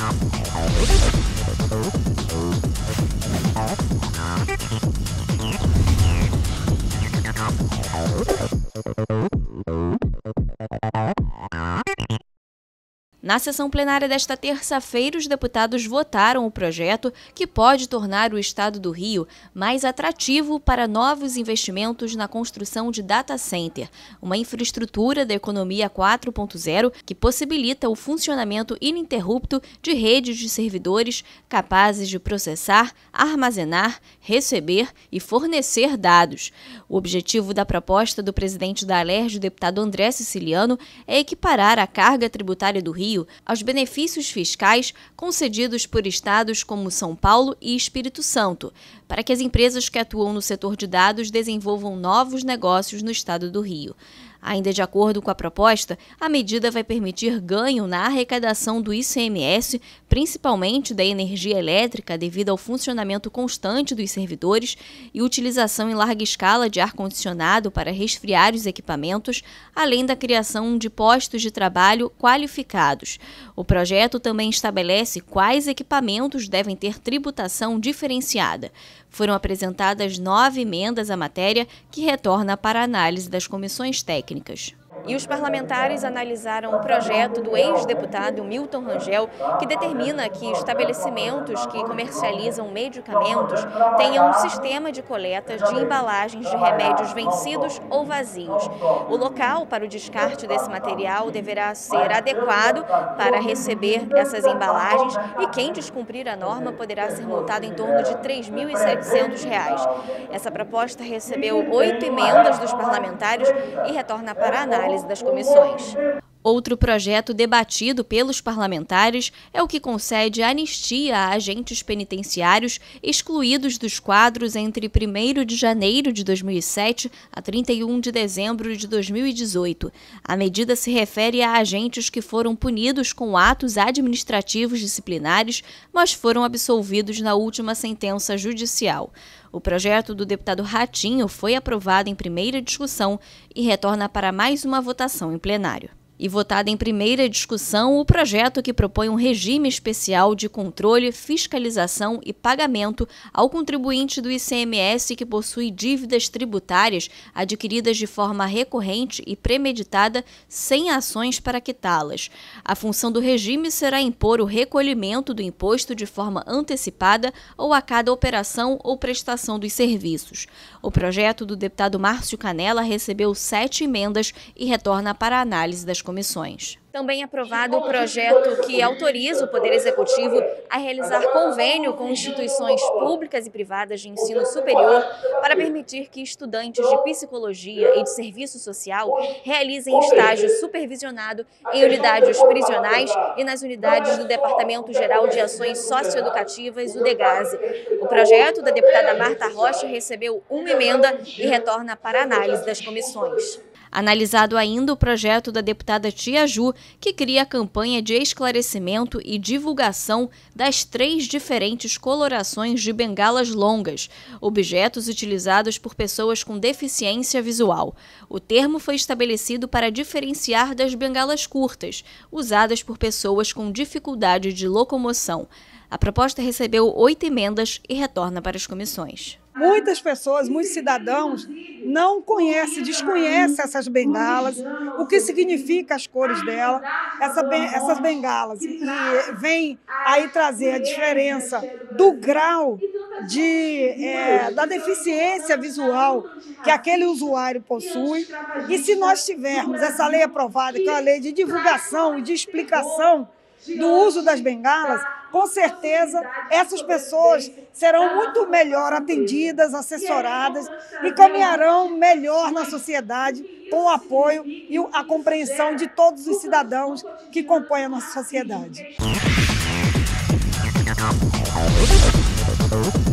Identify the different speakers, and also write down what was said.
Speaker 1: Na sessão plenária desta terça-feira, os deputados votaram o projeto que pode tornar o Estado do Rio mais atrativo para novos investimentos na construção de data center, uma infraestrutura da economia 4.0 que possibilita o funcionamento ininterrupto de redes de servidores capazes de processar, armazenar, receber e fornecer dados. O objetivo da proposta do presidente da Alerj, o deputado André Siciliano, é equiparar a carga tributária do Rio aos benefícios fiscais concedidos por estados como São Paulo e Espírito Santo, para que as empresas que atuam no setor de dados desenvolvam novos negócios no estado do Rio. Ainda de acordo com a proposta, a medida vai permitir ganho na arrecadação do ICMS, principalmente da energia elétrica devido ao funcionamento constante dos servidores e utilização em larga escala de ar-condicionado para resfriar os equipamentos, além da criação de postos de trabalho qualificados. O projeto também estabelece quais equipamentos devem ter tributação diferenciada. Foram apresentadas 9 emendas à matéria, que retorna para a análise das comissões técnicas. E os parlamentares analisaram o projeto do ex-deputado Milton Rangel, que determina que estabelecimentos que comercializam medicamentos tenham um sistema de coleta de embalagens de remédios vencidos ou vazios. O local para o descarte desse material deverá ser adequado para receber essas embalagens e quem descumprir a norma poderá ser multado em torno de R$ 3.700. Essa proposta recebeu 8 emendas dos parlamentares e retorna para a análise das comissões. Outro projeto debatido pelos parlamentares é o que concede anistia a agentes penitenciários excluídos dos quadros entre 1º de janeiro de 2007 a 31 de dezembro de 2018. A medida se refere a agentes que foram punidos com atos administrativos disciplinares, mas foram absolvidos na última sentença judicial. O projeto do deputado Ratinho foi aprovado em primeira discussão e retorna para mais uma votação em plenário. E votado em primeira discussão, o projeto que propõe um regime especial de controle, fiscalização e pagamento ao contribuinte do ICMS que possui dívidas tributárias adquiridas de forma recorrente e premeditada sem ações para quitá-las. A função do regime será impor o recolhimento do imposto de forma antecipada ou a cada operação ou prestação dos serviços. O projeto do deputado Márcio Canella recebeu 7 emendas e retorna para a análise das comissões. Também aprovado o projeto que autoriza o Poder Executivo a realizar convênio com instituições públicas e privadas de ensino superior para permitir que estudantes de psicologia e de serviço social realizem estágio supervisionado em unidades prisionais e nas unidades do Departamento Geral de Ações Socioeducativas, o DEGASE. O projeto da deputada Marta Rocha recebeu 1 emenda e retorna para a análise das comissões. Analisado ainda o projeto da deputada Tia Ju, que cria a campanha de esclarecimento e divulgação das 3 diferentes colorações de bengalas longas, objetos utilizados por pessoas com deficiência visual. O termo foi estabelecido para diferenciar das bengalas curtas, usadas por pessoas com dificuldade de locomoção. A proposta recebeu 8 emendas e retorna para as comissões.
Speaker 2: Muitas pessoas, muitos cidadãos não conhecem, desconhecem essas bengalas, o que significa as cores dela, essas bengalas. E vem aí trazer a diferença do grau da deficiência visual que aquele usuário possui. E se nós tivermos essa lei aprovada, que é a lei de divulgação e de explicação do uso das bengalas, com certeza essas pessoas serão muito melhor atendidas, assessoradas e caminharão melhor na sociedade com o apoio e a compreensão de todos os cidadãos que compõem a nossa sociedade.